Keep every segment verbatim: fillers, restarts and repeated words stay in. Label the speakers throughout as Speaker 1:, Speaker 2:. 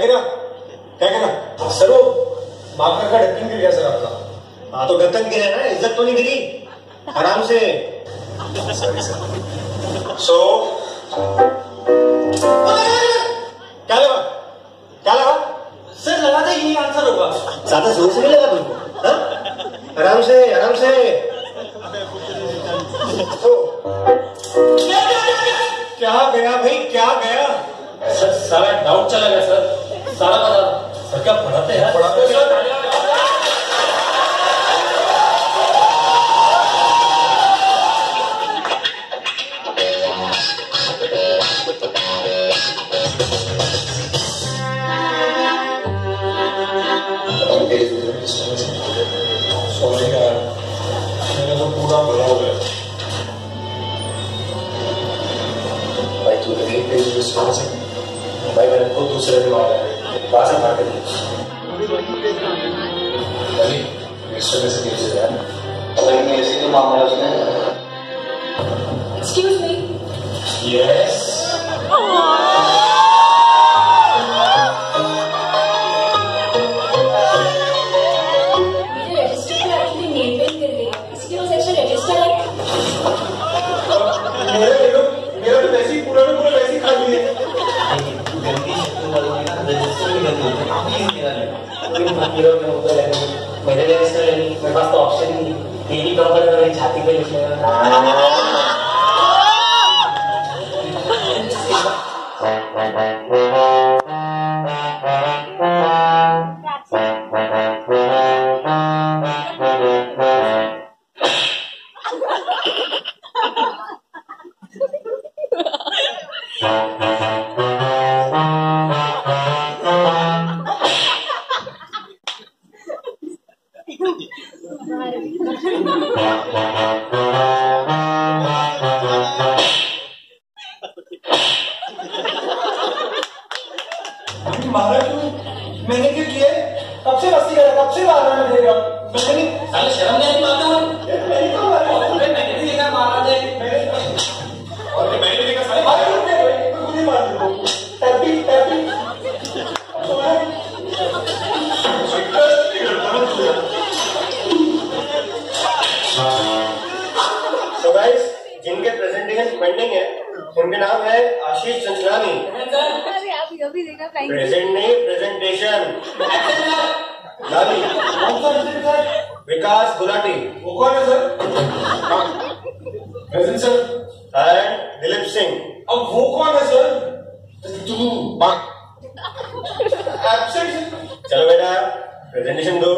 Speaker 1: गिरा? क्या गिरा? सर वो मार्कर का ढक्कन गिर गया सर आपका। हाँ तो ढक्कन गिरा ना, इज्जत तो नहीं गिरी। आराम से। Sorry sir. सो क्या लगा? क्या लगा? सर लगा था यही आंसर होगा। ज्यादा जोर से नहीं लगा तुमको? हाँ? आराम से आराम से। तो क्या क्या क्या क्या गया भाई, क्या गया?
Speaker 2: सर सारा डाउट चला गया सर, सारा पता। सर क्या पढ़ाते हैं?
Speaker 1: पढ़ाते सर।
Speaker 2: सॉरी यार, मैंने तो पूरा भला हो गया।
Speaker 3: भाई तू एक पेज रिस्पॉन्स है भाई, मैंने खुद दूसरे दिन मारा है, बात से मार के भाई एक्स्ट्रा में से कैसे यार? भाई मेरे से तो मामला है उसने।
Speaker 4: Excuse me.
Speaker 2: यस
Speaker 3: मेरे लिए इसमें मेरे पास तो ऑप्शन ही नहीं, टीवी कंपनी में मेरी छाती पे लिख लेगा।
Speaker 1: मारा क्यों? मैंने क्यों किया? कब से मस्ती कर रहा, कब से मार रहा है मेरे? मैंने नहीं।
Speaker 2: साले शर्म नहीं आती मारते हुए?
Speaker 1: मैंने क्यों मारा?
Speaker 2: मैंने भी देखा मारा दे।
Speaker 1: और मैंने भी देखा साले मार क्यों किया भाई? मैं खुद ही मार दूँ। टैपी टैपी। So guys, जिनके प्रेजेंटेशन पेंडिंग है उनके नाम है आशीष चंचलानी।
Speaker 4: अभी देखा
Speaker 1: प्रेजेंट नहीं, प्रेजेंटेशन। लाली। कौन सा प्रेजेंट सर? विकास गुलाटी। वो कौन है sir? Present sir. And Dilip Singh. अब वो कौन है सर? तू। एब्सेंट। चलो बेटा प्रेजेंटेशन दो।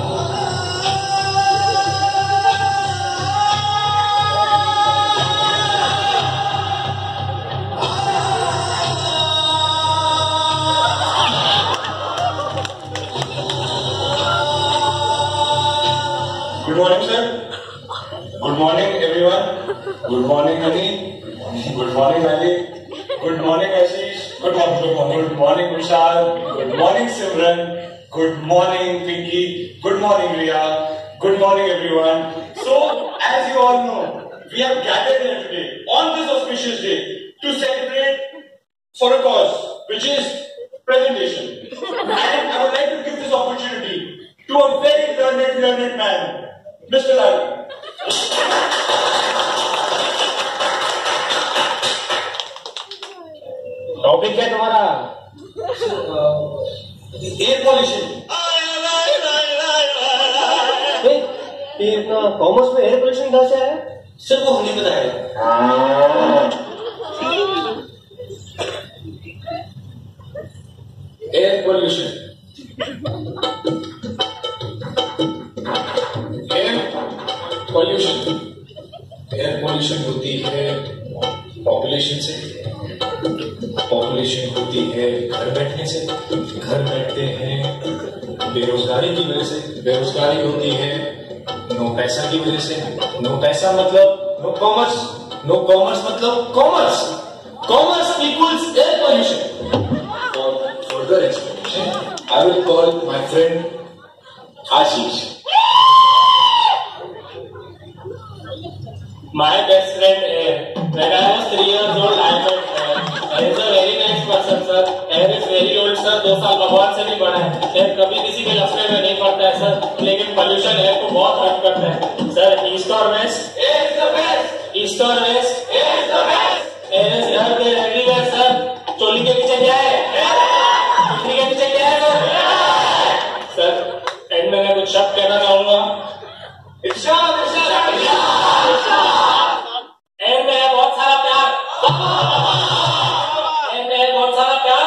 Speaker 1: Good morning, sir. Good morning, everyone. Good morning, Ani. Good morning, Ali. Good morning, Ashish. Good morning, good morning. Good morning, Vishal. Good morning, Simran. Good morning, Pinky. Good morning, Riya. Good morning, everyone. So, as you all know, we have gathered here today on this auspicious day to celebrate for a cause, which is presentation. And I would like to give this opportunity to a very learned, learned man. Mister Lal. Topic क्या तुम्हारा? Air pollution. ये इतना commerce में air pollution कहाँ से आया? Sir वो हमें बताया। Air pollution pollution air pollution होती है पॉपुलेशन से, पॉपुलेशन होती है घर बैठने से, घर बैठते हैं बेरोजगारी की वजह से, बेरोजगारी होती है नो पैसा की वजह से, नो पैसा मतलब नो कॉमर्स, नो कॉमर्स मतलब commerce, commerce equals air pollution. For further explanation I will call my friend Ashish.
Speaker 2: My best friend Air. When I was three years old, I met Air. Air is a very nice person, sir. Air is very old, sir. दो साल भगवान से भी बड़ा है sir, कभी किसी के लफड़े में नहीं पड़ता है सर, लेकिन पोल्यूशन है को बहुत हर्ट करता है सर। ईस्ट और वेस्ट, ईस्ट और वेस्ट, घर के एवरीवेयर सर। चोली के पीछे क्या है, चोली के पीछे क्या है सर? सर एंड में मैं कुछ शब्द कहना चाहूंगा। एंड में है बहुत सारा प्यार, एंड में है बहुत सारा प्यार।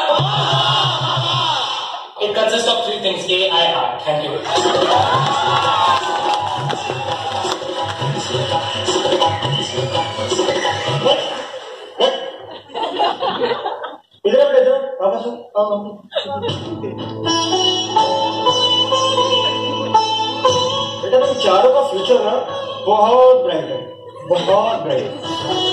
Speaker 2: It consists of three things, A I R. Thank you.
Speaker 5: इधर आप इधर वापस आओ। बेटा तुम चारों का फ्यूचर ना बहुत ब्राइट है, बहुत ब्राइट।